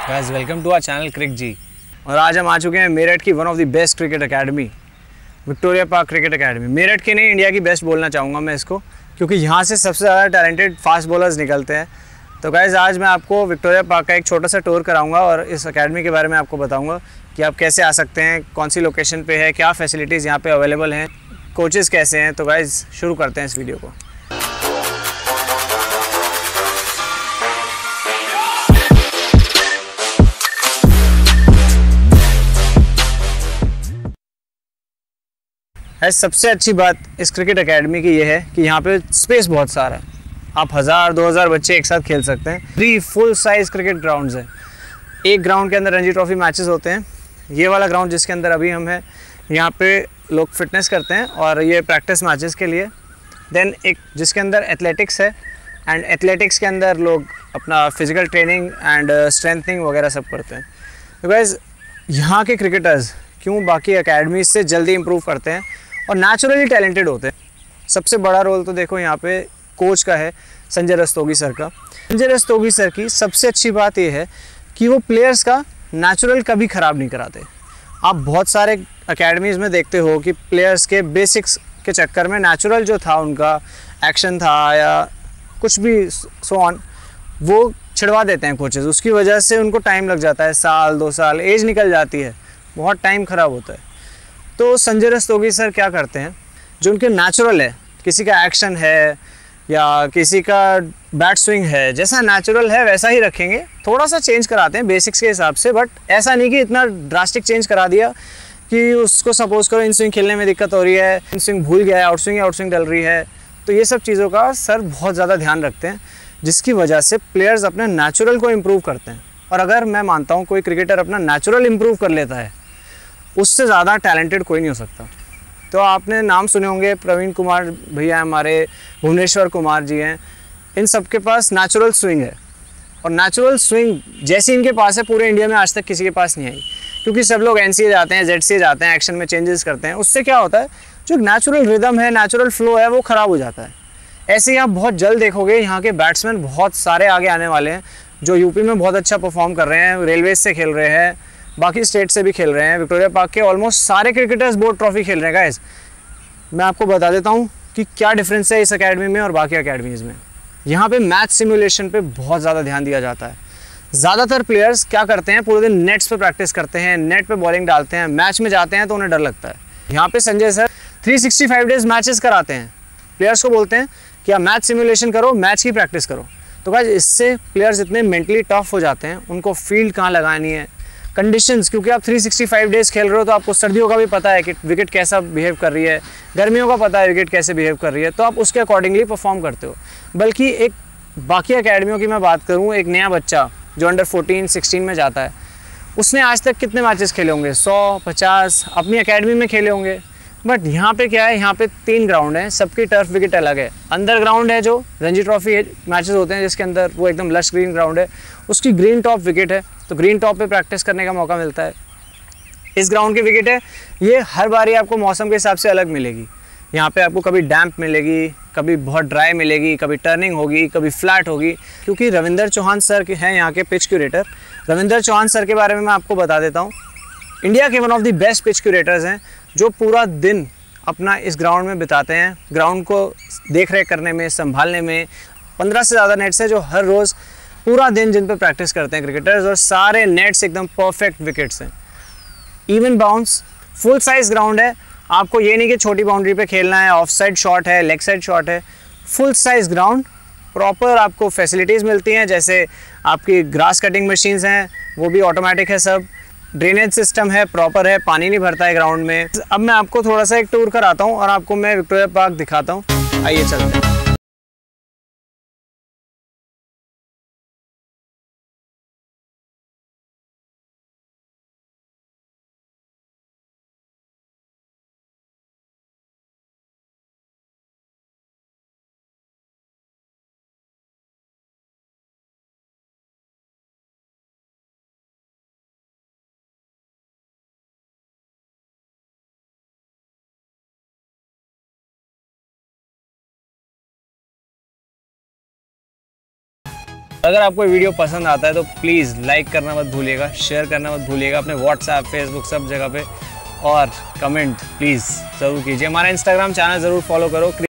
Guys welcome to our channel crick ji. और आज हम आ चुके हैं मेरठ की one of the best cricket academy, Victoria park cricket academy. Meerut की नहीं, इंडिया की बेस्ट बोलना चाहूँगा मैं इसको, क्योंकि यहाँ से सबसे ज़्यादा टैलेंटेड फास्ट बॉलर्स निकलते हैं। तो गाइस आज मैं आपको विक्टोरिया पार्क का एक छोटा सा टूर कराऊंगा और इस एकेडमी के बारे में आपको बताऊंगा कि आप कैसे आ सकते हैं, कौन सी लोकेशन पे है, क्या फैसिलिटीज़ यहाँ पे अवेलेबल हैं, कोचेज़ कैसे हैं। तो गाइस शुरू करते हैं इस वीडियो को। सबसे अच्छी बात इस क्रिकेट एकेडमी की ये है कि यहाँ पे स्पेस बहुत सारा है। आप 1000-2000 बच्चे एक साथ खेल सकते हैं। 3 फुल साइज़ क्रिकेट ग्राउंड्स हैं। एक ग्राउंड के अंदर रणजी ट्रॉफी मैचेस होते हैं। ये वाला ग्राउंड जिसके अंदर अभी हम हैं, यहाँ पे लोग फिटनेस करते हैं और ये प्रैक्टिस मैचेस के लिए। देन एक जिसके अंदर एथलेटिक्स है, एंड एथलेटिक्स के अंदर लोग अपना फिज़िकल ट्रेनिंग एंड स्ट्रेंथनिंग वगैरह सब करते हैं। तो गाइस यहाँ के क्रिकेटर्स क्यों बाकी एकेडमीज से जल्दी इम्प्रूव करते हैं और नेचुरली टैलेंटेड होते हैं। सबसे बड़ा रोल तो देखो यहाँ पे कोच का है, संजय रस्तोगी सर का। संजय रस्तोगी सर की सबसे अच्छी बात ये है कि वो प्लेयर्स का नेचुरल कभी ख़राब नहीं कराते। आप बहुत सारे एकेडमीज़ में देखते हो कि प्लेयर्स के बेसिक्स के चक्कर में नेचुरल जो था, उनका एक्शन था या कुछ भी सो ऑन, वो छिड़वा देते हैं कोचेज़। उसकी वजह से उनको टाइम लग जाता है, 1-2 साल, एज निकल जाती है, बहुत टाइम ख़राब होता है। तो संजय रस्तोगी सर क्या करते हैं, जो उनके नेचुरल है, किसी का एक्शन है या किसी का बैट स्विंग है, जैसा नेचुरल है वैसा ही रखेंगे। थोड़ा सा चेंज कराते हैं बेसिक्स के हिसाब से, बट ऐसा नहीं कि इतना ड्रास्टिक चेंज करा दिया कि उसको सपोज करो इन स्विंग खेलने में दिक्कत हो रही है, इन स्विंग भूल गया है, आउट स्विंग डल रही है। तो ये सब चीज़ों का सर बहुत ज़्यादा ध्यान रखते हैं, जिसकी वजह से प्लेयर्स अपने नेचुरल को इम्प्रूव करते हैं। और अगर मैं मानता हूँ कोई क्रिकेटर अपना नेचुरल इम्प्रूव कर लेता है, उससे ज़्यादा टैलेंटेड कोई नहीं हो सकता। तो आपने नाम सुने होंगे, प्रवीण कुमार भैया हमारे, भुवनेश्वर कुमार जी हैं, इन सब के पास नेचुरल स्विंग है। और नेचुरल स्विंग जैसी इनके पास है, पूरे इंडिया में आज तक किसी के पास नहीं आई, क्योंकि सब लोग एनसीए जाते हैं, जेडसीए जाते हैं, एक्शन में चेंजेस करते हैं। उससे क्या होता है, जो नेचुरल रिदम है, नेचुरल फ्लो है, वो ख़राब हो जाता है। ऐसे ही आप बहुत जल्द देखोगे यहाँ के बैट्समैन बहुत सारे आगे आने वाले हैं, जो यूपी में बहुत अच्छा परफॉर्म कर रहे हैं, रेलवेज से खेल रहे हैं, बाकी स्टेट से भी खेल रहे हैं। विक्टोरिया पार्क के ऑलमोस्ट सारे क्रिकेटर्स बोर्ड ट्रॉफी खेल रहे हैं। गाइस मैं आपको बता देता हूँ कि क्या डिफरेंस है इस एकेडमी में और बाकी एकेडमीज़ में। यहाँ पे मैच सिमुलेशन पे बहुत ज़्यादा ध्यान दिया जाता है। ज़्यादातर प्लेयर्स क्या करते हैं, पूरे दिन नेट्स पे प्रैक्टिस करते हैं, नेट पे बॉलिंग डालते हैं, मैच में जाते हैं तो उन्हें डर लगता है। यहाँ पे संजय सर 365 डेज मैचेस कराते हैं। प्लेयर्स को बोलते हैं कि आप मैच सिमुलेशन करो, मैच की प्रैक्टिस करो। तो गाइस इससे प्लेयर्स इतने मेंटली टफ हो जाते हैं, उनको फील्ड कहाँ लगानी है, कंडीशंस, क्योंकि आप 365 डेज़ खेल रहे हो तो आपको सर्दियों का भी पता है कि विकेट कैसा बिहेव कर रही है, गर्मियों का पता है विकेट कैसे बिहेव कर रही है, तो आप उसके अकॉर्डिंगली परफॉर्म करते हो। बल्कि एक बाकी एकेडमियों की मैं बात करूँ, एक नया बच्चा जो अंडर 14-16 में जाता है, उसने आज तक कितने मैचेस खेले होंगे, 100-50 अपनी एकेडमी में खेले होंगे। बट यहाँ पे क्या है, यहाँ पे 3 ग्राउंड हैं, सबकी टर्फ विकेट अलग है। अंदर ग्राउंड है जो रणजी ट्रॉफी मैचेस होते हैं, जिसके अंदर वो एकदम लश ग्रीन ग्राउंड है, उसकी ग्रीन टॉप विकेट है, तो ग्रीन टॉप पे प्रैक्टिस करने का मौका मिलता है। इस ग्राउंड की विकेट है, ये हर बारी आपको मौसम के हिसाब से अलग मिलेगी। यहाँ पे आपको कभी डैम्प मिलेगी, कभी बहुत ड्राई मिलेगी, कभी टर्निंग होगी, कभी फ्लैट होगी। क्योंकि रविंदर चौहान सर हैं यहाँ के pitch curator. Ravinder Chauhan sir के बारे में मैं आपको बता देता हूँ, इंडिया के one of the best pitch curators हैं, जो पूरा दिन अपना इस ग्राउंड में बिताते हैं, ग्राउंड को देख रेख करने में, संभालने में। 15 से ज़्यादा नेट्स हैं जो हर रोज़ पूरा दिन जिन पर प्रैक्टिस करते हैं क्रिकेटर्स, और सारे नेट्स एकदम परफेक्ट विकेट्स हैं, even bounce, full size ground है। आपको ये नहीं कि छोटी बाउंड्री पे खेलना है, ऑफ साइड शॉट है, लेग साइड शॉट है, फुल साइज ग्राउंड। प्रॉपर आपको फैसिलिटीज़ मिलती हैं, जैसे आपकी ग्रास कटिंग मशीन्स हैं, वो भी ऑटोमेटिक है सब, ड्रेनेज सिस्टम है, प्रॉपर है, पानी नहीं भरता है ग्राउंड में। अब मैं आपको थोड़ा सा एक टूर कराता हूँ और आपको मैं विक्टोरिया पार्क दिखाता हूँ। आइए चलते हैं। अगर आपको वीडियो पसंद आता है तो प्लीज़ लाइक करना मत भूलिएगा, शेयर करना मत भूलिएगा अपने व्हाट्सएप, फेसबुक सब जगह पे, और कमेंट प्लीज़ ज़रूर कीजिए। हमारा इंस्टाग्राम चैनल ज़रूर फॉलो करो।